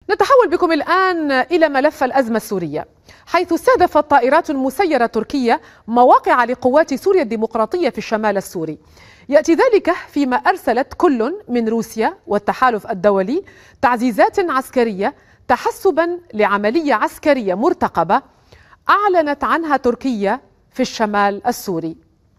نتحول بكم الآن إلى ملف الأزمة السورية، حيث استهدفت طائرات مسيرة تركية مواقع لقوات سوريا الديمقراطية في الشمال السوري. يأتي ذلك فيما أرسلت كل من روسيا والتحالف الدولي تعزيزات عسكرية تحسبا لعملية عسكرية مرتقبة أعلنت عنها تركيا في الشمال السوري.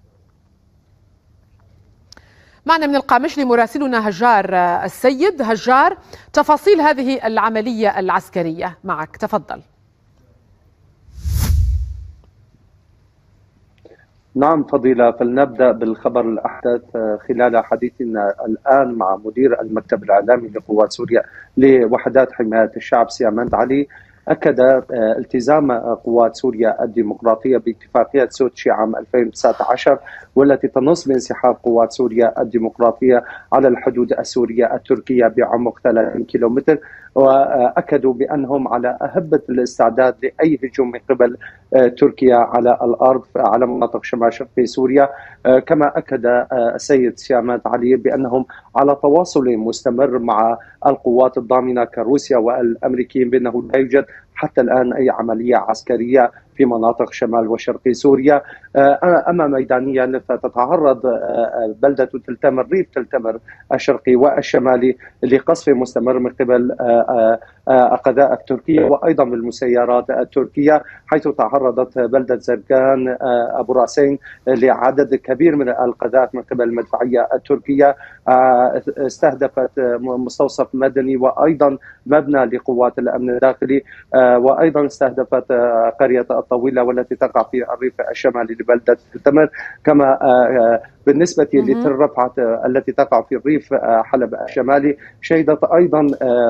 معنا من القامشلي مراسلنا هجار السيد. هجار، تفاصيل هذه العملية العسكرية معك، تفضل. نعم فضيلة، فلنبدأ بالخبر الأحدث خلال حديثنا الآن مع مدير المكتب الإعلامي لقوات سوريا لوحدات حماية الشعب سيامند علي. أكد التزام قوات سوريا الديمقراطية باتفاقية سوتشي عام 2019 والتي تنص بانسحاب قوات سوريا الديمقراطية على الحدود السورية التركية بعمق 30 كيلومتر، وأكدوا بأنهم على أهبة الاستعداد لأي هجوم من قبل تركيا على الأرض على مناطق شمال شرقي سوريا. كما أكد السيد سيامات علي بأنهم على تواصل مستمر مع القوات الضامنة كروسيا والأمريكيين بأنه لا يوجد حتى الآن أي عملية عسكرية في مناطق شمال وشرقي سوريا. أما ميدانيا فتتعرض بلدة تلتمر ريف تلتمر الشرقي والشمالي لقصف مستمر من قبل القذائف التركية وأيضا بالمسيرات التركية، حيث تعرضت بلدة زرقان أبو راسين لعدد كبير من القذائف من قبل المدفعية التركية. استهدفت مستوصف مدني وأيضا مبنى لقوات الأمن الداخلي، وأيضا استهدفت قرية الطويلة والتي تقع في الريف الشمالي لبلدة تلتمر. كما بالنسبة لتل رفعت التي تقع في الريف حلب الشمالي، شهدت أيضا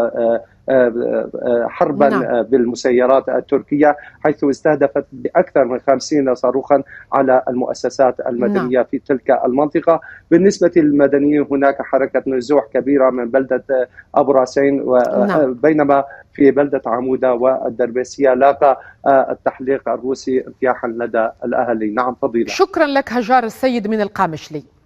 حربا بالمسيرات التركية، حيث استهدفت بأكثر من 50 صاروخا على المؤسسات المدنية في تلك المنطقة. بالنسبة للمدنيين هناك حركة نزوح كبيرة من بلدة أبو راسين، بينما في بلدة عمودة والدربيسية لاقى التحليق الروسي ارتياحا لدى الأهالي. نعم فضيلة. شكرا لك هجار السيد من القامشلي.